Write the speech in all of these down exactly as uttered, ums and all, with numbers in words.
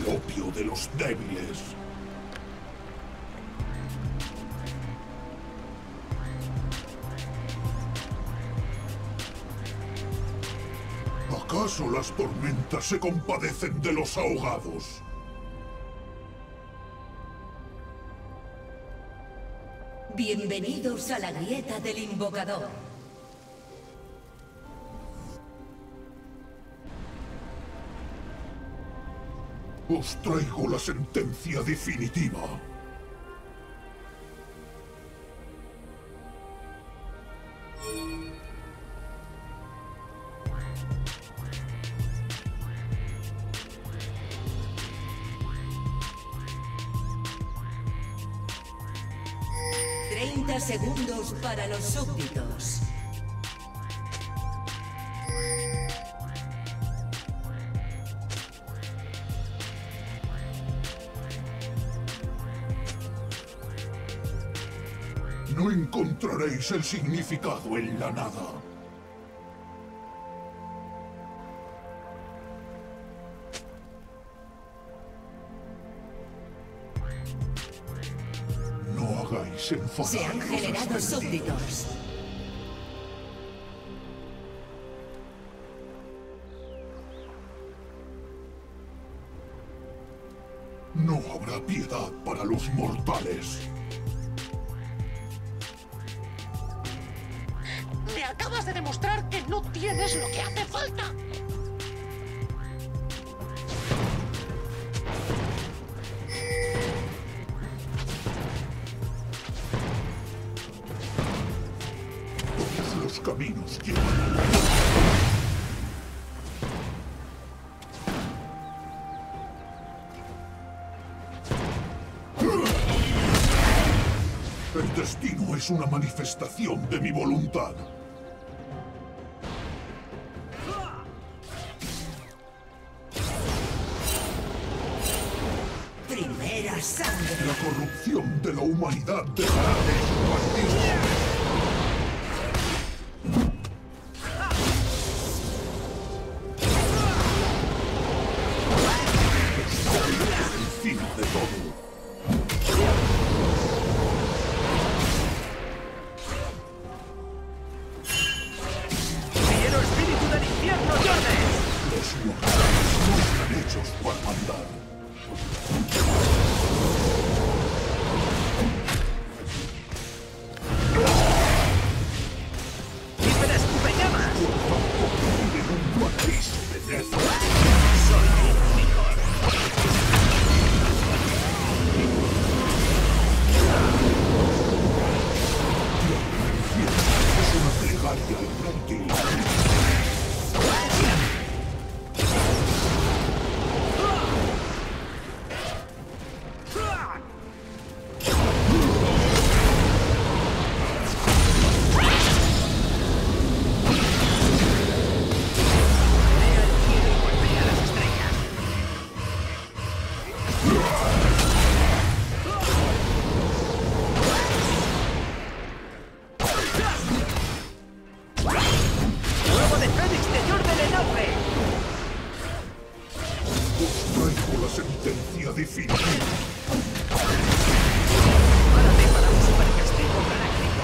opio de los débiles. ¿Acaso las tormentas se compadecen de los ahogados? Bienvenidos a la grieta del invocador. Os traigo la sentencia definitiva. treinta segundos para los súbditos. No encontraréis el significado en la nada. No hagáis enfadar. Se han generado súbditos. No habrá piedad para los mortales. Me acabas de demostrar que no tienes lo que hace falta. Todos los caminos llevan a El destino es una manifestación de mi voluntad. Primera sangre. La corrupción de la humanidad dejará de expandirse. Estoy encima de todo. Los mortales no están hechos para mandar. ¡Vive la escupellamas! Vive en un paraíso de Nether. Soy el mejor. Es una plegaria inútil. ¡Huevo de Fénix de Jordan en auge! Os traigo la sentencia definitiva. Prepárate para un supercastigo galáctico.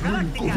galáctica!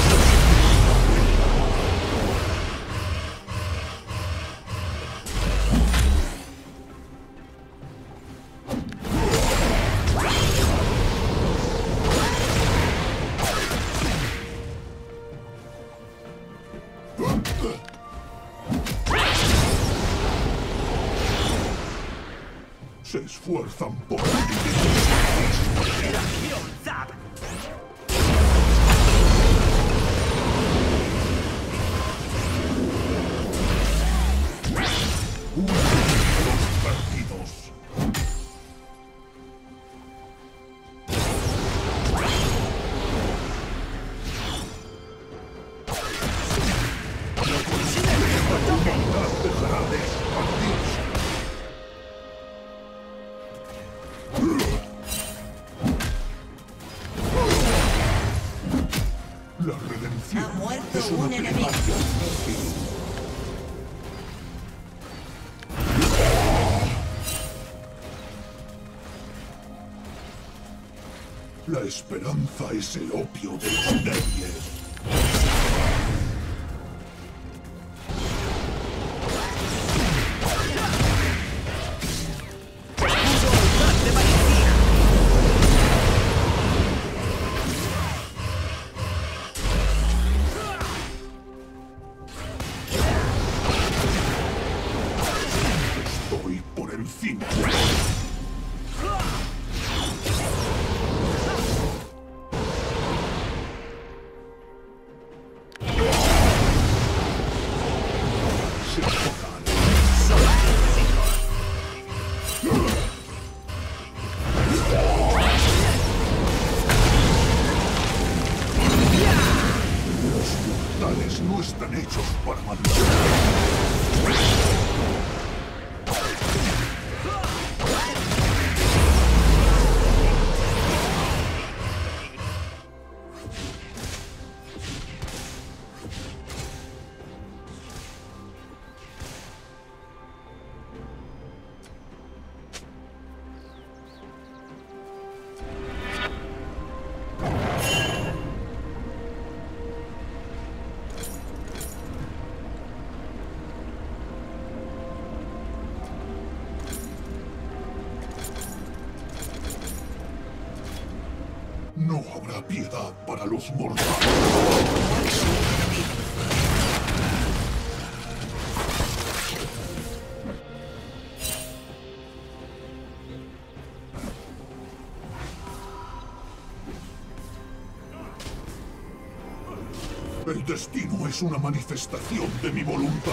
Se esfuerzan por... ¡Operación Zap! Uno de los perdidos. La conciencia de la humanidad dejará de expandirse. La redención Ha muerto es una un enemigo. plegaria. La esperanza es el opio de los débiles. Estoy por encima. Se jodan. Los mortales no están hechos para matar. No habrá piedad para los mortales. El destino es una manifestación de mi voluntad.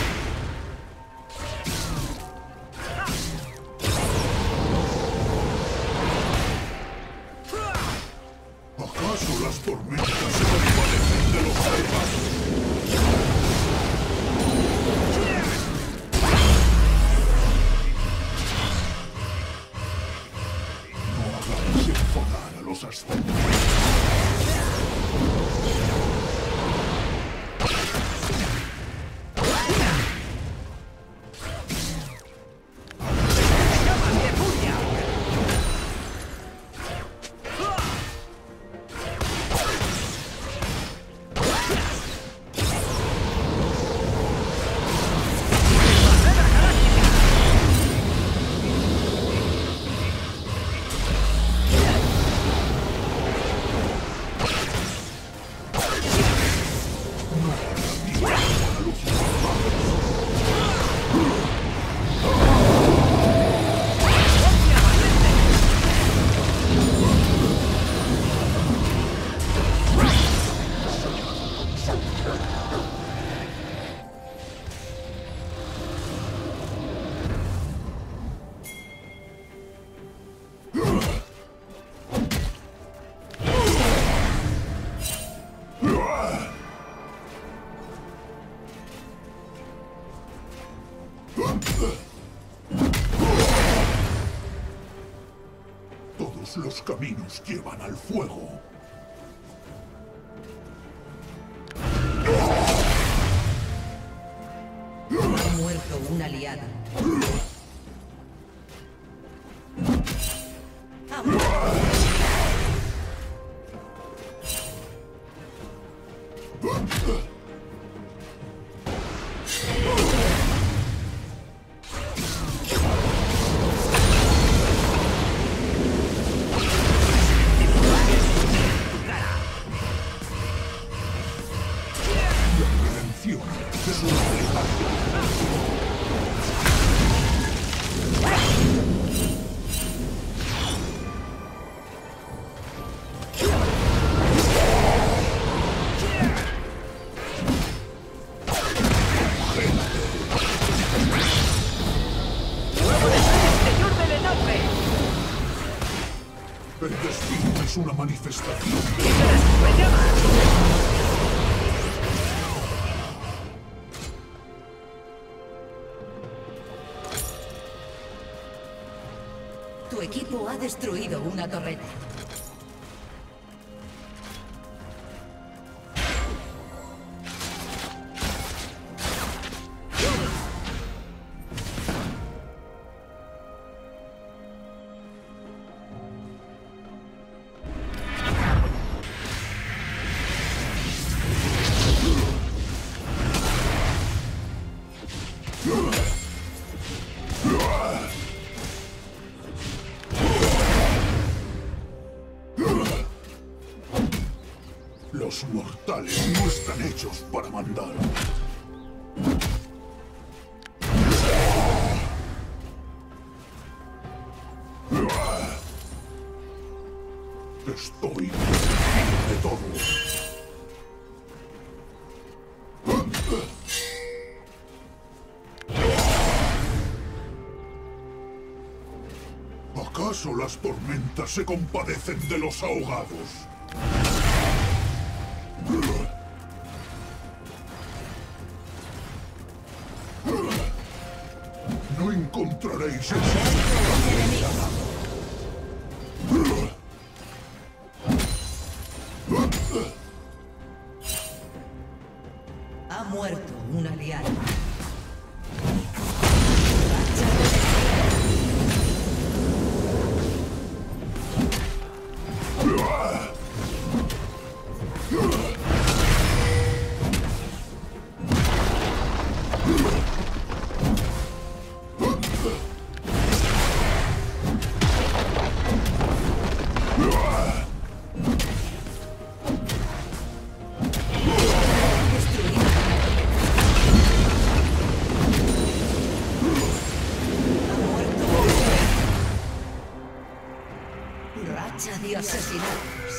¿Acaso las tormentas se compadecen de los salvajes? No hagáis enfadar a los ascendidos. Todos los caminos llevan al fuego. Ha muerto un aliado. Ha muerto. su plegaria. El destino es una manifestación. Tu equipo ha destruido una torreta. Los mortales no están hechos para mandar. Estoy de todo. ¿Acaso las tormentas se compadecen de los ahogados? No encontraréis eso. Ha muerto un aliado. Racha de asesinatos.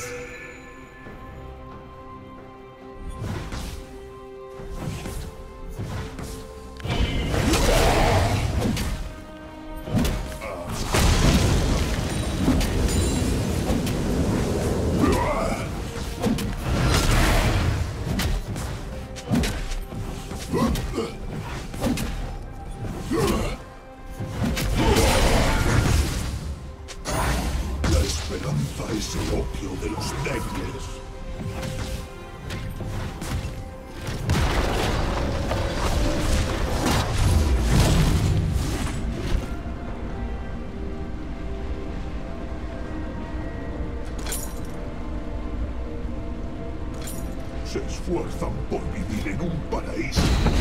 La esperanza es el opio de los débiles. Se esfuerzan por vivir en un paraíso.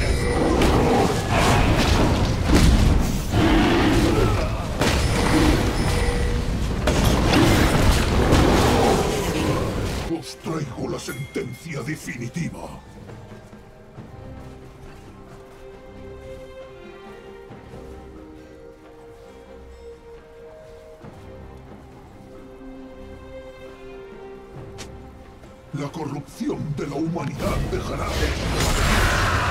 Os traigo la sentencia definitiva. La corrupción de la humanidad dejará de...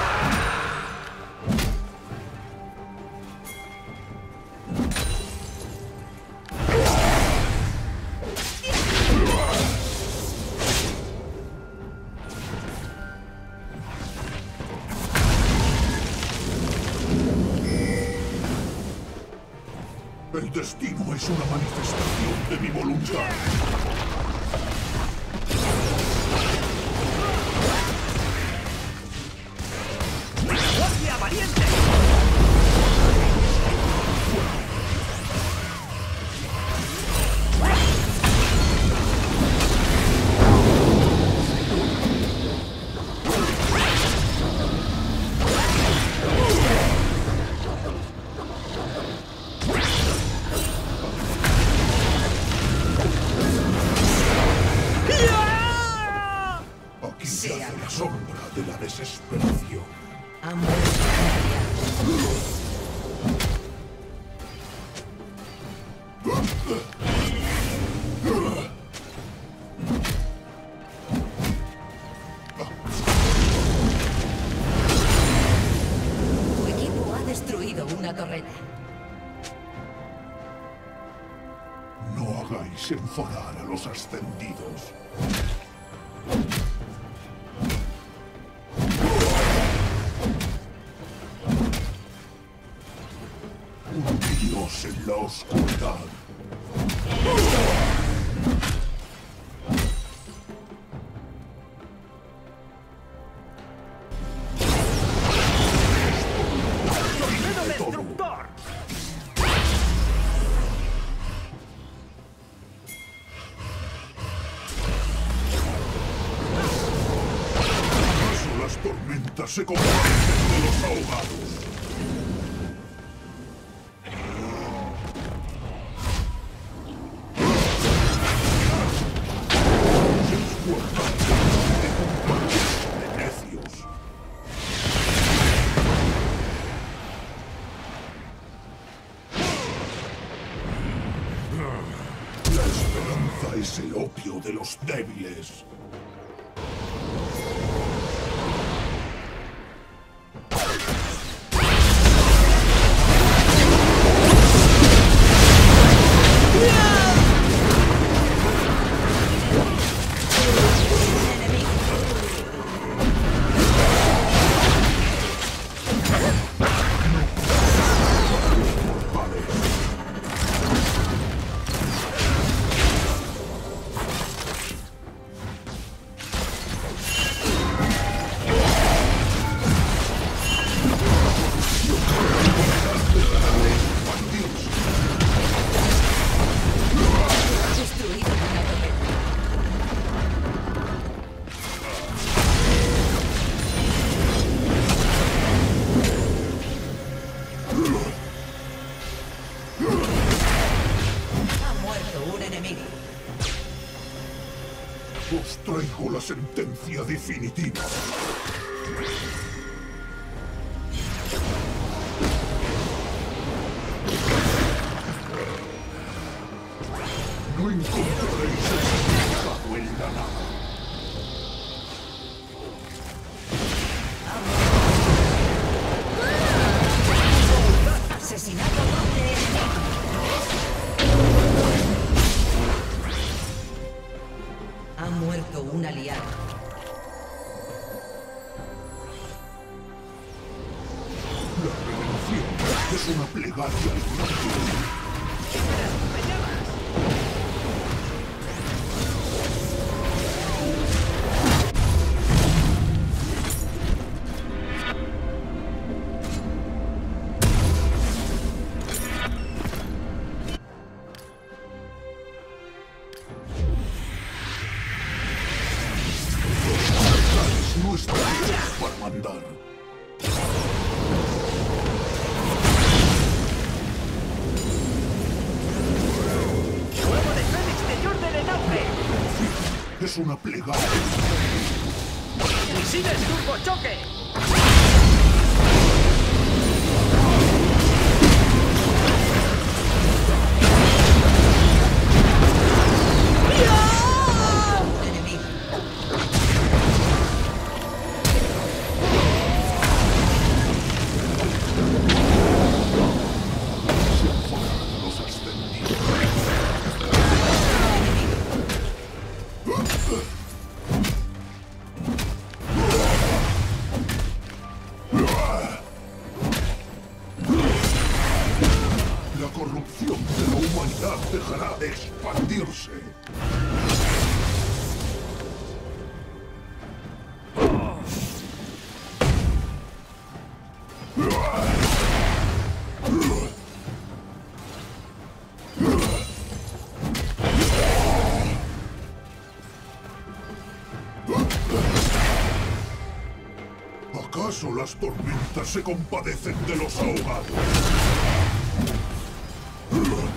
El destino es una manifestación de mi voluntad. ¡Hostia, valiente! Aquí yace la sombra de la desesperación. Ha muerto un aliado. Tu equipo ha destruido una torreta. No hagáis enfadar a los ascendidos. Un dios en la oscuridad. ¡Torpedo destructor! ¿Acaso las tormentas se compadecen de los ahogados? La esperanza es el opio de los débiles. Os traigo la sentencia definitiva. No encontraréis el significado en la nada. Asesinato doble enemigo. Ha muerto un aliado. La redención es una plegaria al mundo. No están hechos para mandar. ¡Fuego de tren exterior del enlace! Es una plegaria. ¡Misiles turbochoque! Enemigo. Se enfocan los ascendidos. La corrupción de la humanidad dejará de expandirse. ¿Acaso las tormentas se compadecen de los ahogados?